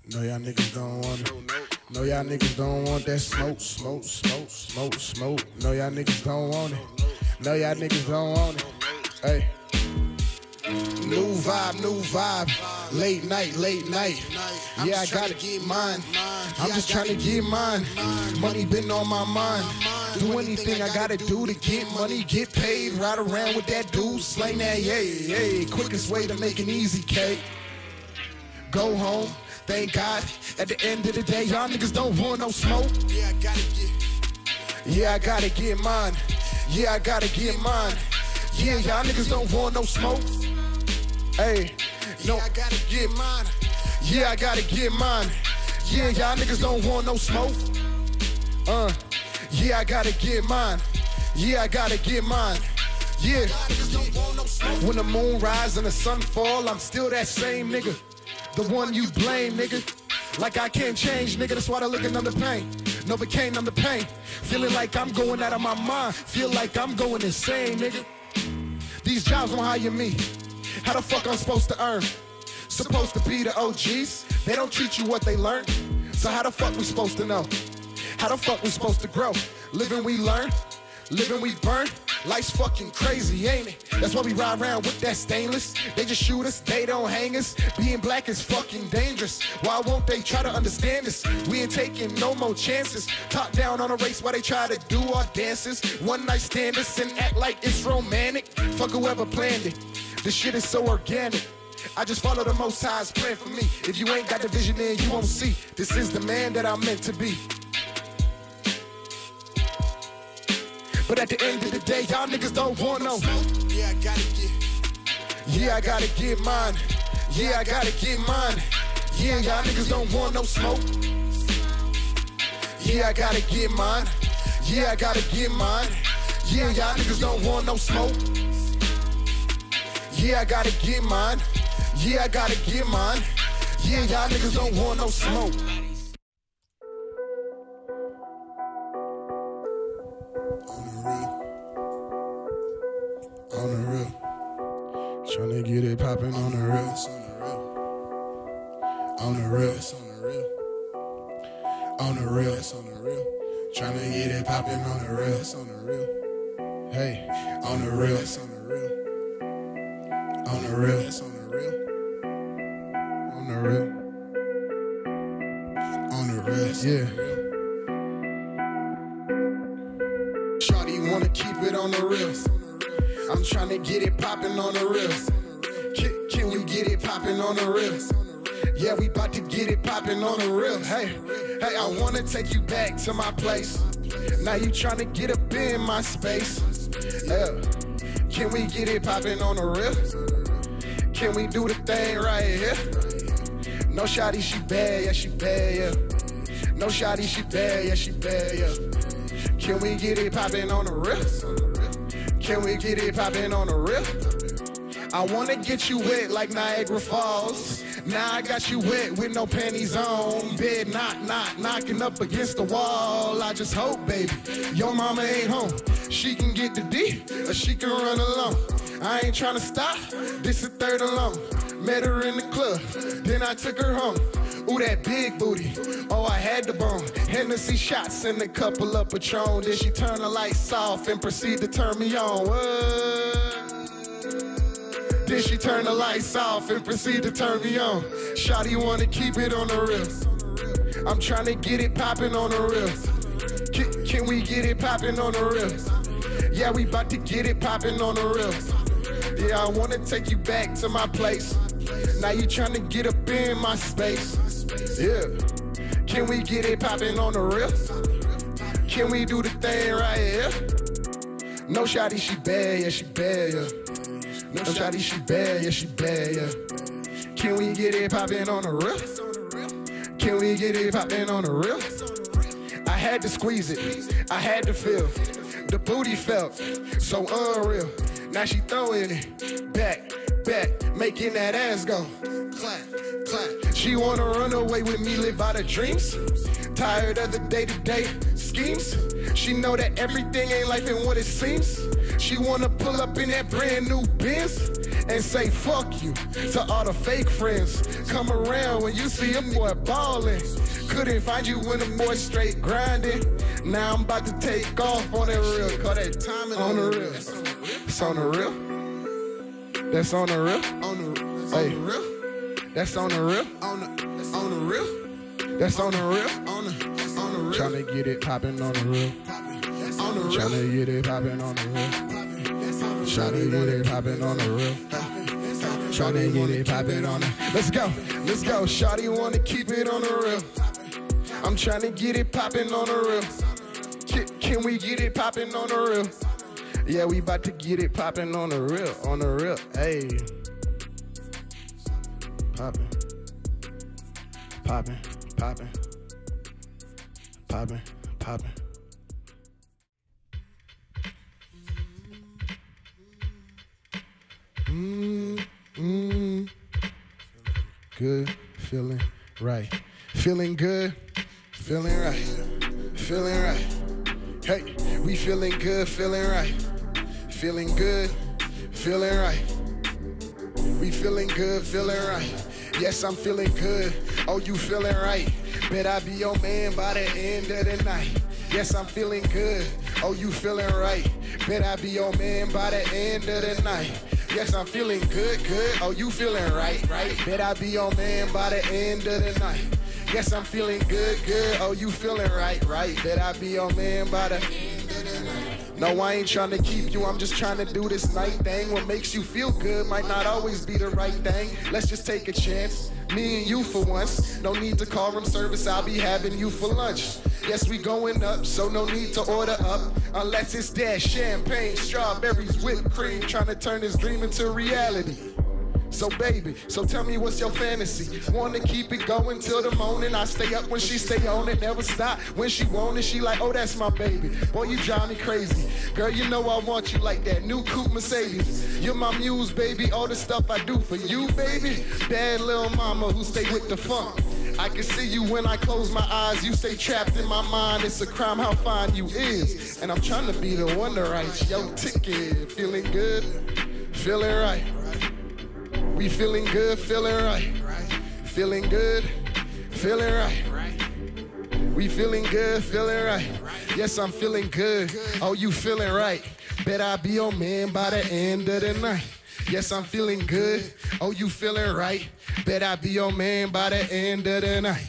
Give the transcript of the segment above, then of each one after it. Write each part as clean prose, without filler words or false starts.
No, y'all niggas don't want it. No, y'all niggas don't want that smoke, smoke, smoke, smoke, smoke. No, y'all niggas don't want it. No, y'all niggas don't want it. Hey. New vibe, late night. Yeah, I gotta get mine. I'm just trying to get mine. Money been on my mind. Do anything I gotta do to get money, get paid. Ride around with that dude, slang that yay. Quickest way to make an easy cake. Go home, thank God. At the end of the day, y'all niggas don't want no smoke. Yeah, I gotta get mine. Yeah, I gotta get mine. Yeah, y'all niggas don't want no smoke. Hey, no, I gotta get mine. Yeah, I gotta get mine. Yeah, y'all niggas don't want no smoke. Yeah, I gotta get mine. Yeah, I gotta get mine. Yeah. When the moon rise and the sun fall, I'm still that same nigga. The one you blame, nigga. Like I can't change, nigga. That's why they're looking under pain. Novocaine under pain. Feeling like I'm going out of my mind. Feel like I'm going insane, nigga. These jobs don't hire me. How the fuck I'm supposed to earn? Supposed to be the OGs. They don't teach you what they learned. So how the fuck we supposed to know? How the fuck we supposed to grow? Living we learn, living we burn. Life's fucking crazy, ain't it? That's why we ride around with that stainless. They just shoot us, they don't hang us. Being black is fucking dangerous. Why won't they try to understand us? We ain't taking no more chances. Top down on a race while they try to do our dances. One night standers and act like it's romantic. Fuck whoever planned it. This shit is so organic. I just follow the Most High's plan for me. If you ain't got the vision, then you won't see. This is the man that I'm meant to be. But at the end of the day, y'all niggas don't want no. Yeah, I gotta get mine. Yeah, I gotta get mine. Yeah, y'all niggas don't want no smoke. Yeah, I gotta get mine. Yeah, I gotta get mine. Yeah, y'all niggas don't want no smoke. Yeah, I gotta get mine. Yeah, I gotta get mine. Yeah, y'all niggas don't want no smoke. On the real. Tryna get it poppin' on the real. On the real. On the real. Tryna get it poppin' on the real. Hey, on the real. On the real. On the real. On the real. Yeah. Shawty wanna keep it on the real. I'm tryna get it poppin' on the real. Can we get it poppin' on the real? Yeah, we bout to get it poppin' on the real. Hey, I wanna take you back to my place. Now you tryna get up in my space. Yeah. Can we get it poppin' on the real? Can we do the thing right here? No shawty, she bad, yeah, she bad, yeah. No shawty, she bad, yeah, she bad, yeah. Can we get it poppin' on the real? Can we get it poppin' on the real? I wanna get you wet like Niagara Falls. Now I got you wet with no panties on. Bed knocking up against the wall. I just hope, baby, your mama ain't home. She can get the D, or she can run alone. I ain't tryna stop, this is third alone. Met her in the club, then I took her home. Ooh, that big booty, oh, I had the bone. Hennessy shots and a couple of Patron. Then she turned the lights off and proceeded to turn me on. Then she turned the lights off and proceeded to turn me on. Shawty wanna keep it on the real. I'm tryna get it poppin' on the real. Can we get it poppin' on the real? Yeah, we bout to get it poppin' on the real. Yeah, I wanna take you back to my place. Now you tryna get up in my space. Yeah. Can we get it poppin' on the real? Can we do the thing right here? No shawty, she bad, yeah, she bad, yeah. No shawty, she bad, yeah, she bad, yeah. Can we get it poppin' on the real? Can we get it poppin' on the real? I had to squeeze it, I had to feel. The booty felt so unreal. Now she throwing it back, making that ass go clap, clap. She wanna run away with me, live out her dreams. Tired of the day-to-day schemes. She know that everything ain't life and what it seems. She wanna pull up in that brand new Benz and say fuck you to all the fake friends. Come around when you see a boy ballin'. Couldn't find you when the boy straight grinding. Now I'm about to take off on that real. Call that timing on the real. It's on the real. That's on the real. Hey, that's on the real. On the real. That's on the real. On the real. Tryna get it poppin' on the real. Tryna get it poppin' on the real. Tryna get it poppin' on the real. Tryna get it poppin' on the. Let's go. Let's go. Shawty wanna keep it on the real. I'm tryna get it poppin' on the real. Can we get it poppin' on the real? Yeah, we about to get it poppin' on the real. On the real. Hey. Poppin'. Poppin'. Poppin'. Poppin'. Poppin'. Good, feeling right. Feeling good, feeling right. Feeling right. Hey, we feeling good, feeling right. Feeling good, feeling right. We feeling good, feeling right. Yes, I'm feeling good. Oh, you feeling right. Bet I be your man by the end of the night. Yes, I'm feeling good. Oh, you feeling right. Bet I be your man by the end of the night. Yes, I'm feeling good, good. Oh, you feeling right, right. Bet I be your man by the end of the night. Yes, I'm feeling good, good. Oh, you feeling right, right. Bet I be your man by the end of the night. No, I ain't trying to keep you, I'm just trying to do this night thing. What makes you feel good might not always be the right thing. Let's just take a chance, me and you for once. No need to call room service, I'll be having you for lunch. Yes, we going up, so no need to order up. Unless it's that champagne, strawberries, whipped cream. Trying to turn this dream into reality. So baby, so tell me what's your fantasy? Wanna keep it going till the morning. I stay up when she stay on it, never stop. When she want it, she like, oh, that's my baby. Boy, you drive me crazy. Girl, you know I want you like that new coupe Mercedes. You're my muse, baby, all the stuff I do for you, baby. Bad little mama who stay with the funk. I can see you when I close my eyes. You stay trapped in my mind. It's a crime how fine you is. And I'm trying to be the one to write your ticket. Feeling good, feeling right. We feeling good, feeling right. Feeling good, feeling right. We feeling good, feeling right. Yes, I'm feeling good. Oh, you feeling right. Bet I be your man by the end of the night. Yes, I'm feeling good. Oh, you feeling right. Bet I be your man by the end of the night.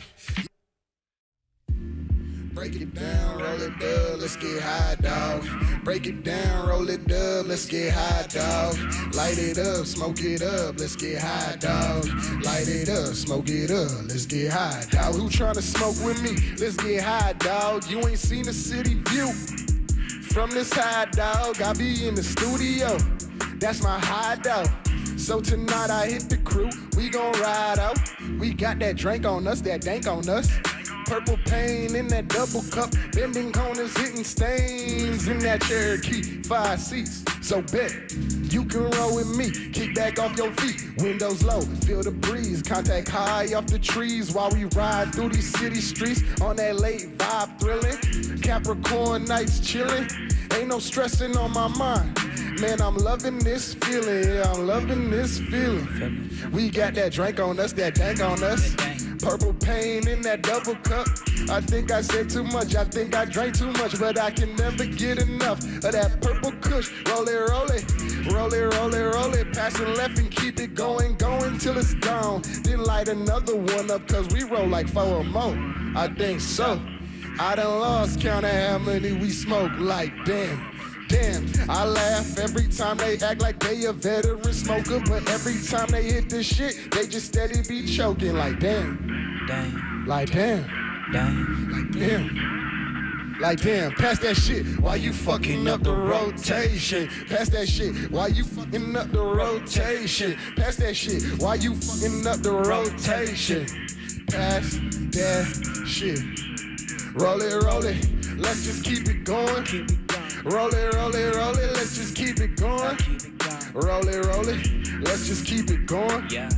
Break it down, roll it up, let's get high, dog. Break it down, roll it up, let's get high, dog. Light it up, smoke it up, let's get high, dog. Light it up, smoke it up, let's get high, dog. Who tryna smoke with me? Let's get high, dog. You ain't seen the city view from this high, dog. I be in the studio, that's my hideout. So tonight I hit the crew, we gon' ride out. We got that drink on us, that dank on us. Purple pain in that double cup, bending corners, hitting stains in that Cherokee, 5 seats. So bet, you can roll with me, kick back off your feet, windows low, feel the breeze, contact high off the trees while we ride through these city streets on that late vibe thrilling, Capricorn nights chilling, ain't no stressing on my mind. Man, I'm loving this feeling, yeah, I'm loving this feeling. We got that drink on us, that dank on us. Purple pain in that double cup. I think I said too much, I think I drank too much, but I can never get enough of that purple kush. Roll it, roll it, roll it, roll it, roll it. Pass it left and keep it going, going till it's gone. Then light another one up, cause we roll like 4 or more. I think so. I done lost count of how many we smoke, like damn. Damn, I laugh every time they act like they a veteran smoker, but every time they hit this shit, they just steady be choking like damn. Damn. Like damn. Damn. Like damn. Like damn, pass that shit while you fucking up the rotation. Pass that shit while you fucking up the rotation. Pass that shit while you fucking up the rotation. Pass that shit. Roll it, roll it. Let's just keep it going. Roll it, roll it, roll it, let's just keep it going. Roll it, let's just keep it going.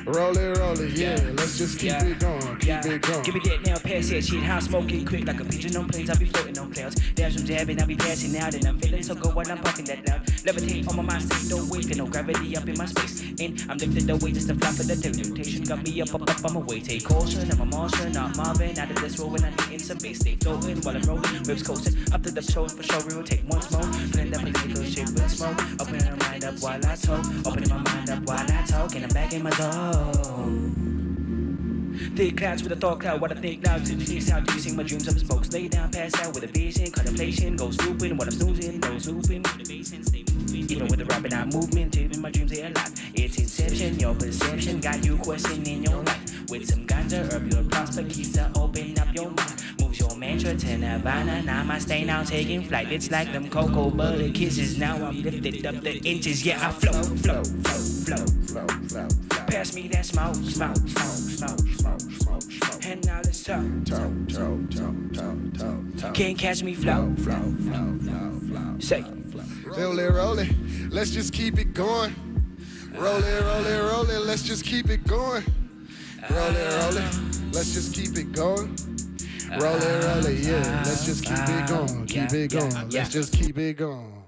Roll it, yeah. Let's just keep it going, keep it going. Give me that now, pass that shit. How I'm smoking quick like a pigeon on planes. I be floating on clouds. Dash some jabbing, I be passing out, and I'm feeling so good while I'm puffing that loud. Levitate on my mind state, don't wait, feel no gravity up in my space. And I'm lifted away just to fly for the temptation. Got me up, I'm away. Take caution, I'm a monster, not Marvin. Out of this road when I'm hitting some bass. Stay floating while I'm rolling, waves coasting up to the show for show. We will take once more. Blend up and take a shit with smoke. Opening my mind up while I talk. Opening my mind up while I talk, and I'm back in my zone. Thick clouds with a thought cloud, what I think now. To the sound, do you sing my dreams of smokes? Lay down, pass out with a vision, contemplation, go snooping. What I'm snoozing, no snooping. Even with the rapping out movement, living my dreams, they alive. It's inception, your perception got you questioning your life. With some ganja herb, your prospect keys to open up your mind. Moves your mantra to Nirvana. Now my stay now taking flight. It's like them cocoa butter kisses. Now I'm lifted up the inches. Yeah, I flow, flow, flow, flow, flow, flow. Pass me that smoke, smoke, smoke, smoke, smoke, smoke, smoke. And now let's talk. Can't catch me flow, flow, flow, flow, flow. Say, Roll it, let's just keep it going. Roll it, let's just keep it going. Roll it, let's just keep it going. Roll it, yeah, let's just keep it going, keep it going. Let's just keep it going.